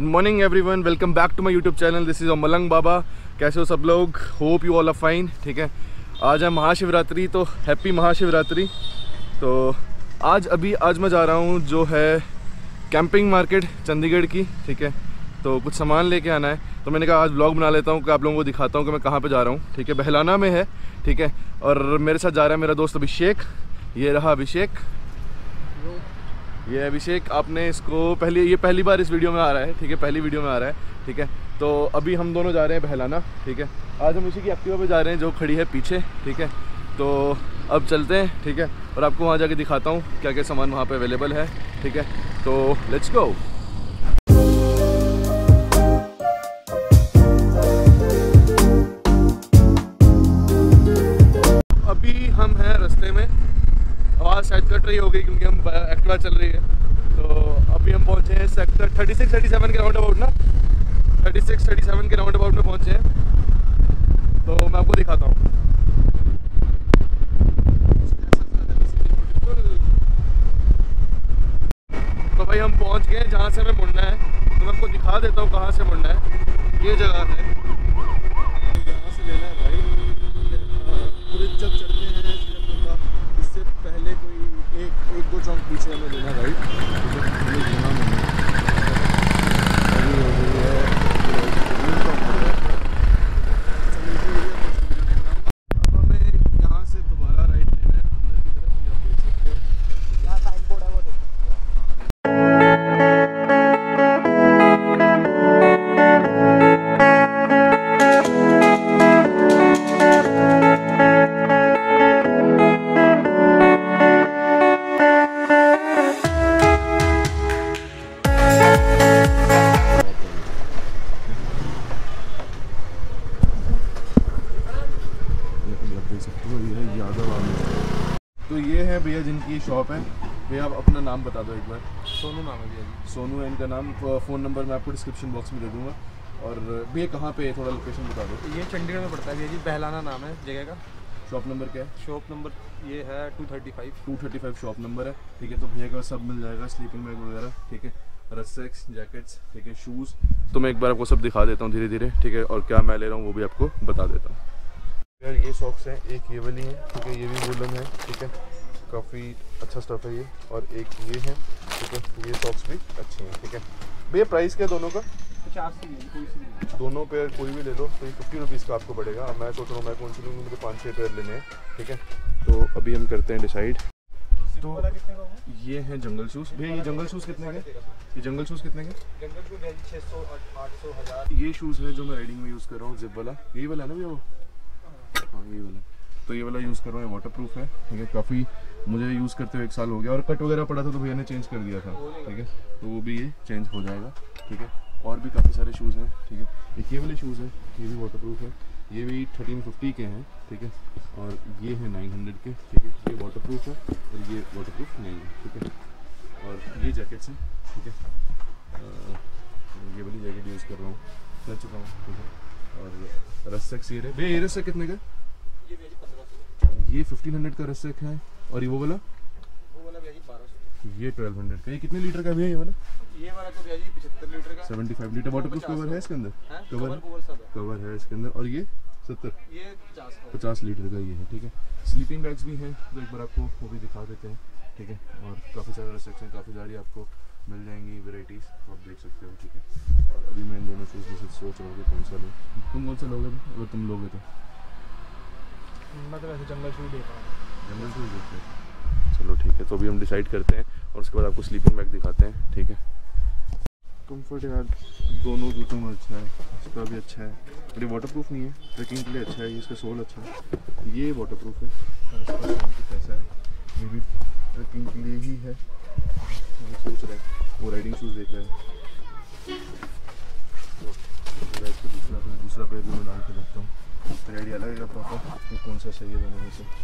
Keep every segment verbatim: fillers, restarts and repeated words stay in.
Morning everyone, welcome back to my YouTube channel. This is Malang Baba. कैसे हो सब लोग? Hope you all are fine. ठीक है, आज है महाशिवरात्रि, तो हैप्पी महाशिवरात्रि। तो आज अभी आज मैं जा रहा हूँ जो है कैंपिंग मार्केट चंडीगढ़ की। ठीक है, तो कुछ सामान लेके आना है, तो मैंने कहा आज ब्लॉग बना लेता हूँ कि आप लोगों को दिखाता हूँ कि मैं कहाँ पे जा रहा हूँ। ठीक है, बहलाना में है। ठीक है, और मेरे साथ जा रहा है मेरा दोस्त अभिषेक। ये रहा अभिषेक, ये अभिषेक। आपने इसको पहली ये पहली बार इस वीडियो में आ रहा है। ठीक है, पहली वीडियो में आ रहा है। ठीक है, तो अभी हम दोनों जा रहे हैं बहलाना। ठीक है, आज हम इसी की एक्टिवा पे जा रहे हैं जो खड़ी है पीछे। ठीक है, तो अब चलते हैं। ठीक है, और आपको वहाँ जाके दिखाता हूँ क्या क्या सामान वहाँ पे अवेलेबल है। ठीक है, तो लेट्स गो। अभी हम हैं रास्ते में, आवाज़ शायद कट रही होगी क्योंकि हम एक्टिवा चल रही है। तो अभी हम पहुंचे हैं sector thirty six thirty seven के राउंड अबाउट ना थर्टी सिक्स थर्टी सेवन के राउंड अबाउट में पहुंचे हैं। तो मैं आपको दिखाता हूँ। तो भाई हम पहुंच गए जहाँ से हमें मुड़ना है। तो मैं आपको दिखा देता हूँ कहाँ से मुड़ना है। ये जगह है, यहाँ से लेना है भाई। पूरे जब चढ़ते हैं इससे पहले कोई एक एक दो चौक पीछे हमें लेना भाई। अब हमें यहाँ से दोबारा राइट लेना है अंदर की तरफ। ये आप देख सकते हो, यहाँ साइन बोर्ड है वो देख सकते हो। तो ये है भैया जिनकी शॉप है। भैया आप अपना नाम बता दो एक बार। सोनू नाम है भैया जी। सोनू है इनका नाम। फ़ोन नंबर मैं आपको डिस्क्रिप्शन बॉक्स में दे दूंगा। और भैया कहाँ पे है, थोड़ा लोकेशन बता दो। ये चंडीगढ़ में पड़ता है भैया जी, बहलाना नाम है जगह का। शॉप नंबर क्या है? शॉप नंबर ये है two thirty five two thirty five shop number है। ठीक है, तो भैया का सब मिल जाएगा, स्लीपिंग बैग वगैरह। ठीक है, रस्सेक्स, जैकेट्स, ठीक है, शूज़। तो मैं एक बार आपको सब दिखा देता हूँ धीरे धीरे। ठीक है, और क्या मैं ले रहा हूँ वो भी आपको बता देता हूँ। यार ये सॉक्स हैं, एक ये वाली है। ठीक है, ये भी वूलन है। ठीक है, काफ़ी अच्छा स्टफ़ है ये। और एक ये है। ठीक है, ये सॉक्स भी अच्छे हैं। ठीक है भैया, प्राइस क्या है दोनों का? पचास से कोई सी दोनों पेयर कोई भी ले लो तो ये फिफ्टी रुपीज़ का आपको पड़ेगा। अब मैं सोच रहा हूँ मैं कौन सी लूँगी, मुझे पाँच छः पेयर लेने हैं। ठीक है, तो अभी हम करते हैं डिसाइड। तो ये हैं जंगल शूज़। भैया ये जंगल शूज़ कितने के? ये जंगल शूज़ कितने के? जंगल शूज़ है छः सौ आठ सौ हज़ार। ये शूज़ है जो मैं राइडिंग में यूज़ कर रहा हूँ, जिप वाला। यही वाला है ना भैया वो? हाँ ये वाला। तो ये वाला यूज़ कर रहा हूँ, वाटर प्रूफ है। ठीक है, काफ़ी मुझे यूज़ करते हुए एक साल हो गया। और कट वगैरह पड़ा था तो भैया ने चेंज कर दिया था। ठीक है, तो वो भी ये चेंज हो जाएगा। ठीक है, और भी काफ़ी सारे शूज़ हैं। ठीक है, एक ये वाले शूज़ हैं, ये भी वाटर प्रूफ है। ये भी थर्टीन फिफ्टी के हैं। ठीक है, और ये है नाइन हंड्रेड के। ठीक है, ये वाटर प्रूफ है और ये वाटर प्रूफ नहीं है। ठीक है, और ये जैकेट्स हैं। ठीक है, ये वाली जैकेट यूज़ कर रहा हूँ, कर चुका हूँ। ठीक है, और रस्सेक ये रहे। भैया ये रस्सेक कितने का? ये फिफ्टीन हंड्रेड का रस्सेक है। और ये वो वाला वो वाला भैया जी बारह सौ। ये ट्वेल्व हंड्रेड का। ये कितने लीटर का भैया ये वाला? ये वाला तो भैया जी पचहत्तर लीटर का। Seventy five litre waterproof cover है इसके अंदर। कवर कवर सब है। कवर है इसके अंदर। और ये सत्तर ये पचास का पचास लीटर का ये है। ठीक है, स्लीपिंग बैग्स भी हैं, तो एक बार आपको वो भी दिखा देते हैं। ठीक है, और काफ़ी सारे सेक्शन, काफ़ी सारी आपको मिल जाएंगी वेराइटीज़, आप देख सकते हो। ठीक है, और अभी मैं इन दोनों शूज़ में से सोच रहा हूँ कि कौन सा लूँ। तुम कौन सा लोगे अगर तुम लोगे तो? मैं तो वैसे जंगल शूज़ देख रहा हूँ। जंगल शूज़ देखते हैं, चलो ठीक है। तो अभी हम डिसाइड करते हैं और उसके बाद आपको स्लीपिंग बैग दिखाते हैं। ठीक है, कंफर्ट यार दोनों जूतों में अच्छा है, इसका भी अच्छा है। बट ये वाटर प्रूफ नहीं है, ट्रैकिंग के लिए अच्छा है। ये इसका सोल अच्छा है, ये वाटर प्रूफ है। और इसका सोल कुछ ऐसा है, ये भी ट्रैकिंग के लिए ही है। वो सोच रहे हैं, वो राइडिंग शूज़ देख रहे हैं। तो इसको दूसरा दूसरा पेयर भी मैं डाल के देखता हूँ, फिर आइडिया लगेगा प्रॉपर कि कौन सा सही है दोनों में से।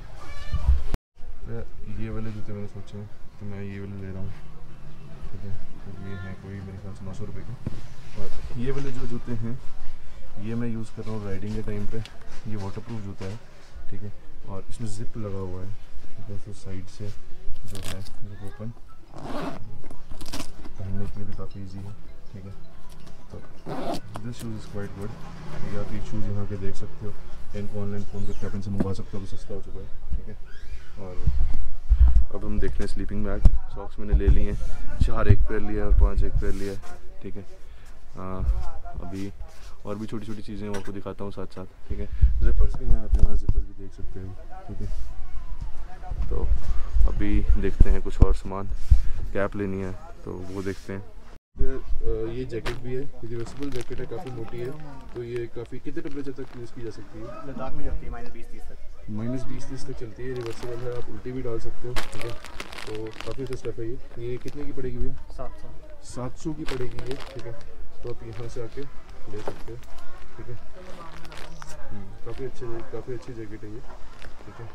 ये वाले जूते मैंने सोचे हैं तो मैं ये वाले ले रहा हूँ। ठीक है, तो ये है कोई मेरे ख्याल से नौ सौ रुपये के। और ये वाले जो जूते हैं ये मैं यूज़ कर रहा हूँ राइडिंग के टाइम पे। ये वाटरप्रूफ जूता है। ठीक है, और इसमें जिप लगा हुआ है, तो साइड से जो है जिप ओपन, पहनने के लिए भी काफ़ी इजी है। ठीक है। तो this shoes is quite good. ये आप ये शूज़ यहाँ के देख सकते हो, इनको ऑनलाइन फ़ोन करके आप इनसे मंगवा सकते हो, तो सस्ता हो चुका है, ठीक है। और अब हम देखते हैं स्लीपिंग बैग। सॉक्स मैंने ले लिए हैं, चार एक पेयर लिया और पांच एक पेयर लिया है, ठीक है। आ, अभी और भी छोटी छोटी चीज़ें आपको दिखाता हूँ साथ साथ, ठीक है। जिपर्स भी यहाँ पे, यहाँ जिपर्स भी देख सकते हो, ठीक है। तो अभी देखते हैं कुछ और सामान, कैप लेनी है तो वो देखते हैं। ये जैकेट भी है, रिवर्सिबल जैकेट है, काफ़ी मोटी है। तो ये काफ़ी कितने टेम्परेचर तक यूज़ की जा सकती है? लद्दाख में चलती है माइनस बीस तीस तक। माइनस बीस तीस तक चलती है, रिवर्सिबल है, आप उल्टी भी डाल सकते हो, ठीक है। तो काफ़ी अच्छा स्टफ है ये। ये कितने की पड़ेगी भैया? सात सौ सात सौ की पड़ेगी ये, ठीक है। तो आप यहाँ से आके ले सकते हो, ठीक है। काफ़ी अच्छे काफ़ी अच्छी जैकेट है ये, ठीक है।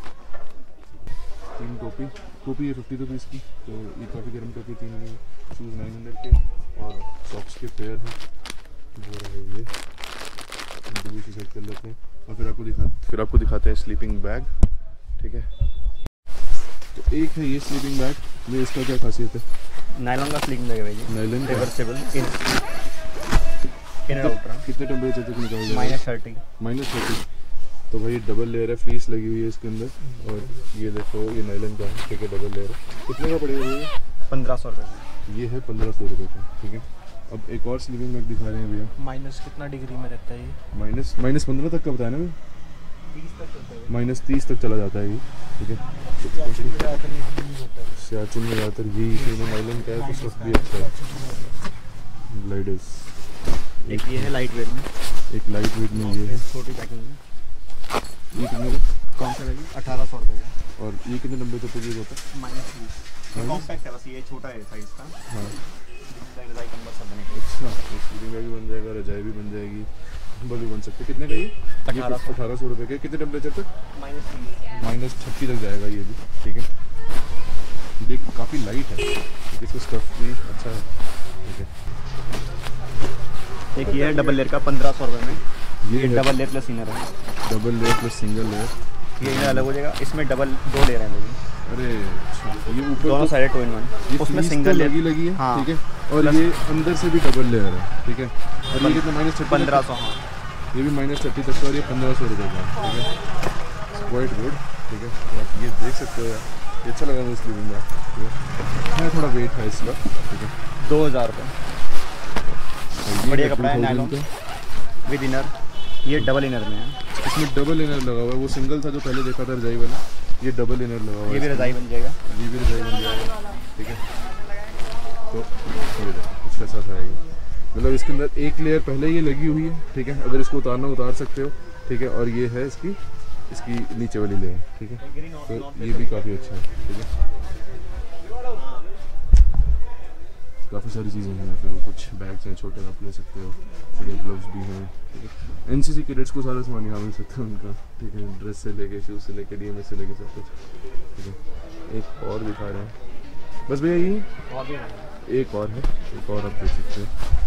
तीन टोपी टोपी है फिफ्टी रुपीज़ की, तो ये काफ़ी गर्म टोपी तीन है। शूज़ नाइन हंड्रेड के और सॉक्स के पेयर हैं, वो रहे ये। दूसरी साइड कर लेते हैं और फिर आपको दिखा फिर आपको दिखाते हैं स्लीपिंग बैग, ठीक है। तो एक है ये स्लीपिंग बैग, ये इसका क्या खासियत है? नायलॉन का स्लीपिंग बैग है भाई, नायलॉन का रिवर्सेबल, इनर आउटर, कितने टेम्परेचर तक निकाल जाएगा? Minus thirty minus thirty. तो भाई डबल लेयर है, फ्लीस लगी हुई है इसके अंदर, और ये देखो ये नायलॉन का है, ठीक है, डबल लेयर है। कितने का पड़ेगा ये? पंद्रह सौ रुपये में। ये है पंद्रह सौ रुपये का, ठीक है। अब एक और स्लीपिंग बैग दिखा रहे हैं भैया। माइनस कितना डिग्री में रहता है ये? माइनस माइनस पंद्रह तक का बताया ना भैया? तीस तक चलता है, माइनस तीस तक चला जाता है ये, ठीक है। सियाचिन में ज़्यादातर ये यूज़ होता है। सियाचिन में ज़्यादातर यही इसमें नायलॉन का है, तो सब भी अच्छा है। ग्लाइडर्स एक ये है लाइट वेट में, एक लाइट वेट में ये है। छोटी पैकिंग में। ये कितने का? कौन सा रहेगी? अठारह सौ रुपये का। और ये कितने नब्बे तक यूज होता है? माइनस बीस। कॉम्पैक्ट है बस, ये छोटा है साइज़ का। हाँ रजाई कंबल सब बनेगा। अच्छा, स्लीपिंग बैग भी बन जाएगा, रजाई भी बन जाएगी, कंबल भी बन सकते हैं। कितने का ये? अठारह सौ अठारह सौ रुपये का। कितने टेम्परेचर तक? माइनस तीस। माइनस छत्तीस तक जाएगा ये भी, ठीक है। देख काफ़ी लाइट है, इसका स्टफ भी अच्छा है, ठीक है। एक ये है डबल लेयर का पंद्रह सौ रुपये में, ये ये डबल लेयर प्लस इनर है। Double layer plus single layer, ये इनर अलग हो जाएगा, इसमें डबल दो लेयर हैं लगी। अरे अच्छा, ये ऊपर दोनों तो- साइड टू इन वन, ये उसमें फ्लीस सिंगल तो लेयर लगी लगी है, हाँ। ठीक है। और ये अंदर से भी डबल लेयर है, ठीक है। और ये कितना? माइनस थर्टी पंद्रह सौ। हाँ, ये भी माइनस थर्टी तक का, और ये पंद्रह सौ रुपये का, ठीक है। क्वाइट गुड, ठीक है। आप ये देख सकते हो यार, ये अच्छा लगा मुझे स्लीपिंग बैग, ठीक है। थोड़ा वेट है इसका, ठीक है। दो हज़ार रुपये बढ़िया कपड़ा है, नायलॉन विद इनर। ये डबल इनर में है, इसमें डबल इनर लगा हुआ है, वो सिंगल था जो पहले देखा था रजाई वाला, ये डबल इनर लगा हुआ है। ये भी रजाई बन जाएगा। ये भी रजाई बन जाएगा, ठीक है। तो ये देखो कुछ ऐसा था ये, मतलब इसके अंदर एक लेयर पहले ये लगी हुई है, ठीक है। अगर इसको उतारना उतार सकते हो, ठीक है। और ये है इसकी इसकी नीचे वाली लेयर, ठीक है। तो ये भी काफ़ी अच्छा है, ठीक है। काफ़ी सारी चीज़ें हैं, फिर वो कुछ बैग्स हैं छोटे, आप ले सकते हो, ठीक है। ग्लव्स भी हैं, ठीक है। एनसीसी कैडेट्स को सारा सामान यहाँ मिल सकता है उनका, ठीक है। ड्रेस से लेके, शूज़ से लेके, डीएमएस से लेके सब कुछ, ठीक है। एक और दिखा रहे हैं, बस भैया ये एक और है, एक और आप देख सकते हो।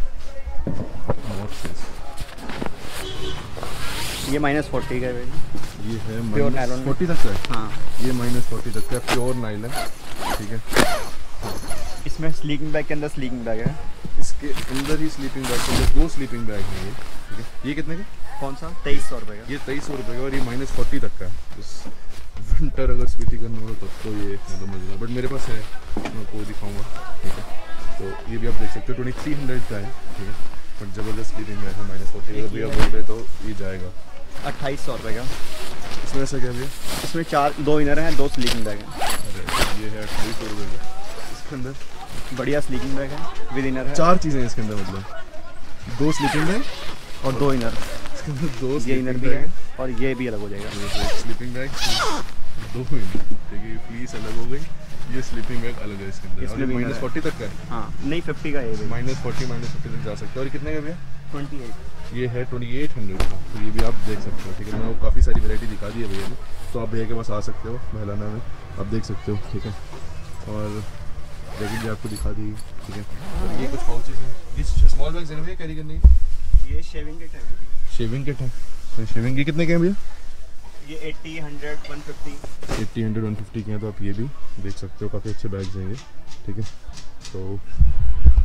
ये माइनस फोर्टी का है भाई, ये है प्योर माइनस नायलॉन फोर्टी तक का है। हाँ। ये माइनस फोर्टी तक का प्योर नायलॉन, ठीक है। इसमें स्लीपिंग बैग के अंदर स्लीपिंग बैग है। इसके अंदर ही स्लीपिंग बैग है, दो स्लीपिंग बैग हैं ये, ठीक है। ये कितने का? कौन सा? तेईस सौ रुपये का। ये तेईस सौ रुपये का, और ये माइनस फोर्टी तक का है। इस विंटर अगर स्पीति करना हो तब तो ये मतलब मजेदार, बट मेरे पास है, मैं आपको दिखाऊंगा, ठीक है। तो ये भी आप देख सकते हो, ट्वेंटी थ्री हंड्रेड का है, ठीक है। बट ज़बरदस्त स्लीपिंग बैग है, माइनस फोर्टी का भैया बोल रहे तो ये जाएगा अट्ठाईस सौ रुपये का। इसमें ऐसा क्या भैया? इसमें चार दो इनर हैं, दो स्लीपिंग बैग हैं। अरे ये है अट्ठाईस सौ रुपये का, इसके अंदर बढ़िया स्लीपिंग बैग है, विद इनर है। चार चीज़ें हैं इसके अंदर, मतलब दो स्लीपिंग बैग और दो इनर, इसके अंदर दो ये इनर भी है और ये भी अलग हो जाएगा। स्लीपिंग बैग दो इनर, ठीक है। फ्लीस अलग हो गई, ये स्लीपिंग बैग अलग है इसके अंदर। इसमें भी माइनस इनर फोर्टी तक का है। हाँ, नहीं फिफ्टी का है ये। माइनस फोर्टी माइनस फिफ्टी तक जा सकते हैं। और कितने का भैया? Twenty eight. ये है ट्वेंटी एट हंड्रेड का, तो ये भी आप देख सकते हो, ठीक है। मैंने वो काफ़ी सारी वैरायटी दिखा दी है भैया ने, तो आप भैया के पास आ सकते हो महलाना में, आप देख सकते हो, ठीक है। और जैकेट भी आपको दिखा दी, ठीक है। और ये कुछ पाउचेस हैं, ये स्मॉल बैग्स हैं भैया कैरी करने की। ये शेविंग किट है, शेविंग किट है, तो शेविंग की कितने के हैं भैया? ये अस्सी, हंड्रेड, वन फिफ्टी। अस्सी, हंड्रेड, वन फिफ्टी के हैं, तो आप ये भी देख सकते हो, काफ़ी अच्छे बैग्स हैं ये, ठीक है। तो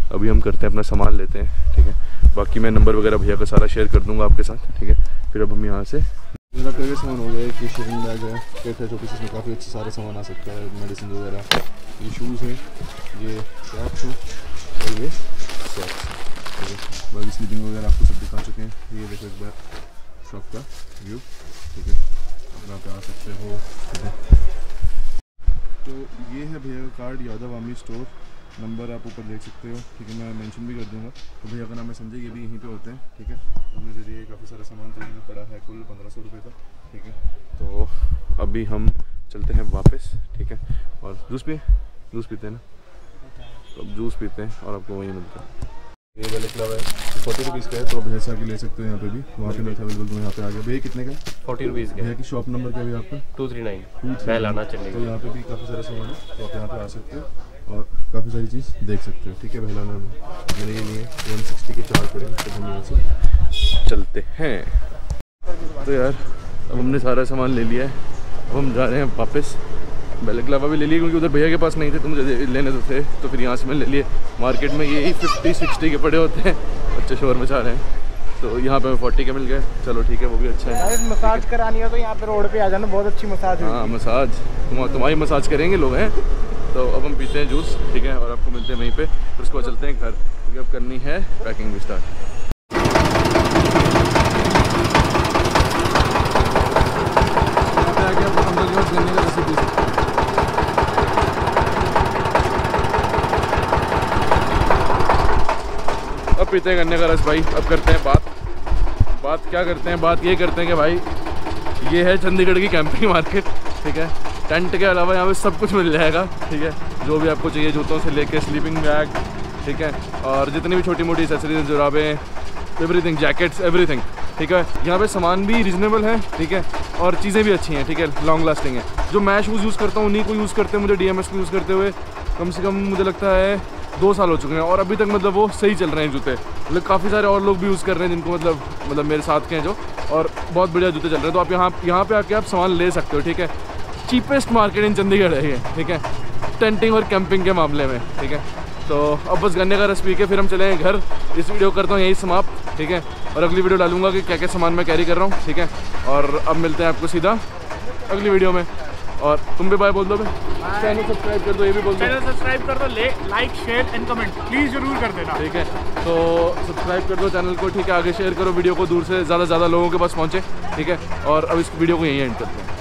अभी हम करते हैं अपना सामान लेते हैं, ठीक है। बाकी मैं नंबर वगैरह भैया का सारा शेयर कर दूँगा आपके साथ, ठीक है। फिर अब हम यहाँ से मेरा कई सामान हो गया। ये शेविंग बैग है, कैट है, छोटी सी, इसमें काफ़ी अच्छे सारे सामान आ सकता है, मेडिसिन वगैरह। ये शूज़ है, ये कैप शू और ये सॉक्स, ठीक है। बाकी स्लीपिंग वगैरह आपको सब दिखा चुके हैं। ये देखो एक बार शॉप का व्यू, ठीक है, यहाँ पे आ सकते हो, ठीक है। तो ये है भैया का card, Yadav army store, number आप ऊपर देख सकते हो, ठीक है। मैं मेंशन भी कर दूंगा। तो भैया का नाम है संजय, ये भी यहीं पे होते हैं, ठीक है। हमने दे दिए काफ़ी सारा सामान, तो यहीं पड़ा है कुल पंद्रह सौ रुपये का, ठीक है। तो अभी हम चलते हैं वापस, ठीक है। और जूस पिए, जूस पीते हैं ना, तो अब जूस पीते हैं और आपको वहीं मिलता है। ये वाले क्लब है, फोर्टी रुपीज़ का है, तो भैया से आके ले सकते हो यहाँ पे भी, वहाँ पे नहीं था अवेलेबल, तो यहाँ पे आ गया। भैया कितने का? फोर्टी रुपीज़ का। भैया की शॉप नंबर क्या है आपका? टू थ्री नाइन पहलाना चंडीगढ़। तो यहाँ पे भी काफ़ी सारे सामान है, तो आप यहाँ पे आ सकते हो और काफ़ी सारी चीज़ देख सकते हो, ठीक है। पहलाना में मैंने ये लिए वन सिक्सटी के चार पड़े, तो हम यहाँ से चलते हैं। तो यार अब हमने सारा सामान ले लिया है, अब हम जा रहे हैं वापस। बैलेक्लावा भी ले लिए क्योंकि उधर भैया के पास नहीं थे, तो मुझे लेने तो थे, तो फिर यहाँ से मैंने ले लिए। मार्केट में यही फिफ्टी सिक्सटी के पड़े होते हैं, अच्छे शोर मचा रहे हैं, तो यहाँ पे फोर्टी के मिल गए। चलो ठीक है, वो भी अच्छा है। मसाज करानी हो तो यहाँ पे रोड पे आ जाना, बहुत अच्छी मसाज है। हाँ मसाज, तुम तुम्हारी मसाज करेंगे लोग हैं। तो अब हम पीते हैं जूस, ठीक है, और आपको मिलते हैं वहीं पे। फिर उसको चलते हैं घर, क्योंकि अब करनी है पैकिंग भी स्टार्ट। अब पीते हैं गन्ने का रस भाई। अब करते हैं बात बात क्या करते हैं बात ये करते हैं कि भाई ये है चंडीगढ़ की कैंपिंग मार्केट, ठीक है। टेंट के अलावा यहाँ पे सब कुछ मिल जाएगा, ठीक है, जो भी आपको चाहिए, जूतों से लेके स्लीपिंग बैग, ठीक है, और जितनी भी छोटी मोटी एक्सेसरीज, जुराबें, एवरीथिंग, जैकेट्स, एवरीथिंग, ठीक है। यहाँ पे सामान भी रीजनेबल है, ठीक है, और चीज़ें भी अच्छी हैं, ठीक है, लॉन्ग लास्टिंग है। जो मैं शूज़ यूज़ करता हूँ उन्हीं को यूज़ करते हैं, मुझे डी एम एस को यूज़ करते हुए कम से कम मुझे लगता है दो साल हो चुके हैं, और अभी तक मतलब वो सही चल रहे हैं जूते। मतलब काफ़ी सारे और लोग भी यूज़ कर रहे हैं जिनको मतलब मतलब मेरे साथ के हैं जो, और बहुत बढ़िया जूते चल रहे हैं। तो आप यहाँ यहाँ पे आके आप सामान ले सकते हो, ठीक है। चीपेस्ट मार्केट इन चंडीगढ़ है ये, ठीक है, टेंटिंग और कैंपिंग के मामले में, ठीक है। तो अब बस गन्ने का रस पी के फिर हम चलेंगे घर। इस वीडियो करता हूँ यही समाप्त, ठीक है, और अगली वीडियो डालूंगा कि क्या क्या सामान मैं कैरी कर रहा हूँ, ठीक है। और अब मिलते हैं आपको सीधा अगली वीडियो में। और तुम भी बाय बोल दो भाई, चैनल सब्सक्राइब कर दो, ये भी बोल दो, चैनल सब्सक्राइब कर दो, like share and comment please जरूर कर देना, ठीक है। तो सब्सक्राइब कर दो चैनल को, ठीक है, आगे शेयर करो वीडियो को, दूर से ज़्यादा से ज़्यादा लोगों के पास पहुँचे, ठीक है। और अब इस वीडियो को यहीं एंड करते हैं।